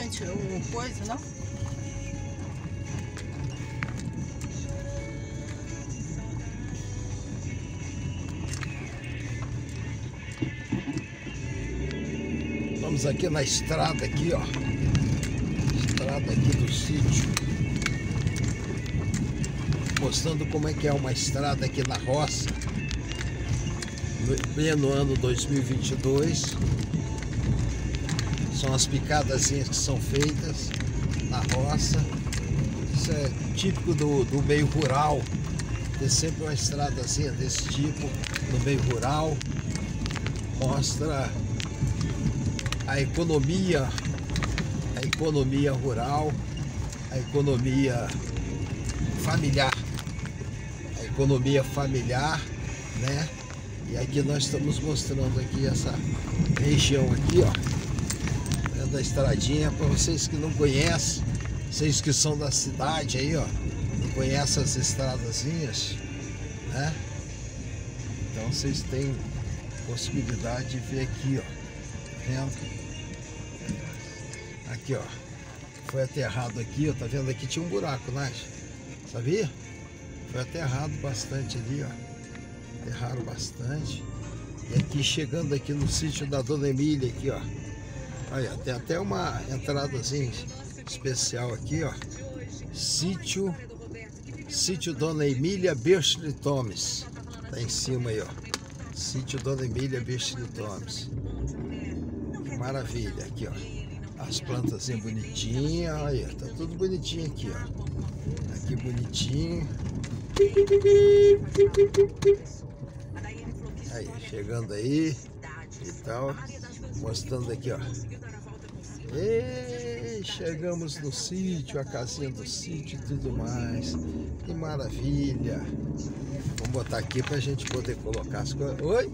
frente o coisa, não? Estamos aqui na estrada aqui, ó. Estrada aqui do sítio. Mostrando como é que é uma estrada aqui na roça. No pleno ano 2022. São as picadazinhas que são feitas na roça. Isso é típico do meio rural. Ter sempre uma estradazinha desse tipo no meio rural. Mostra a economia rural, a economia familiar, né? E aqui nós estamos mostrando aqui essa região aqui, ó, da estradinha, para vocês que não conhecem, vocês que são da cidade aí, ó, não conhecem as estradazinhas, né? Então vocês têm possibilidade de ver aqui, ó, tá vendo? Aqui, ó, foi aterrado aqui, ó, tá vendo? Aqui tinha um buraco, né? Sabia? Foi aterrado bastante ali, ó. Aterraram bastante. E aqui, chegando aqui no sítio da Dona Emília, aqui, ó. Olha, tem até uma entradazinha especial aqui, ó. Sítio Dona Emília Birchli Thomas. Tá em cima aí, ó. Sítio Dona Emília Birchli Thomas. Que maravilha, aqui, ó. As plantazinhas bonitinhas, olha, tá tudo bonitinho aqui, ó. Aqui bonitinho. Aí, chegando aí e tal, mostrando aqui, ó. E chegamos no sítio, a casinha do sítio e tudo mais. Que maravilha. Vamos botar aqui pra gente poder colocar as coisas. Oi?